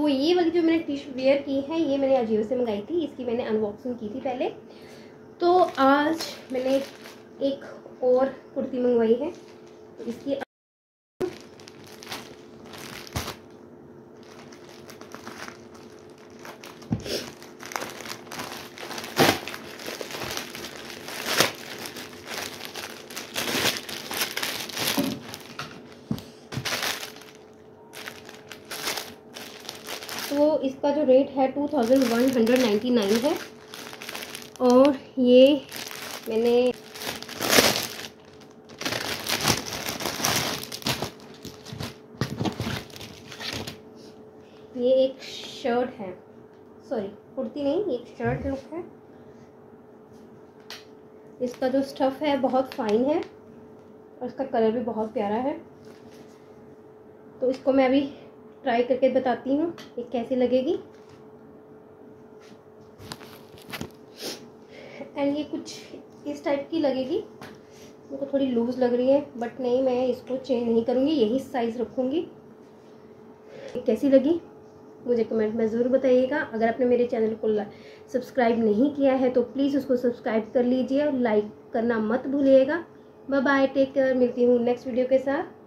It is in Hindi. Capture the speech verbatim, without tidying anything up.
ये वाली जो मैंने टी शर्ट वेयर की है ये मैंने अजियो से मंगाई थी, इसकी मैंने अनबॉक्सिंग की थी पहले। तो आज मैंने एक और कुर्ती मंगवाई है, तो इसकी तो इसका जो रेट है two thousand one hundred ninety nine है। और ये मैंने ये एक शर्ट है, सॉरी कुर्ती नहीं, एक शर्ट लुक है। इसका जो स्टफ़ है बहुत फाइन है और इसका कलर भी बहुत प्यारा है। तो इसको मैं अभी ट्राई करके बताती हूँ ये कैसी लगेगी। एंड ये कुछ इस टाइप की लगेगी, मेरे को थोड़ी लूज़ लग रही है, बट नहीं, मैं इसको चेंज नहीं करूँगी, यही साइज़ रखूँगी। कैसी लगी मुझे कमेंट में ज़रूर बताइएगा। अगर आपने मेरे चैनल को सब्सक्राइब नहीं किया है तो प्लीज़ उसको सब्सक्राइब कर लीजिए और लाइक करना मत भूलिएगा। बाय बाय, टेक केयर, मिलती हूँ नेक्स्ट वीडियो के साथ।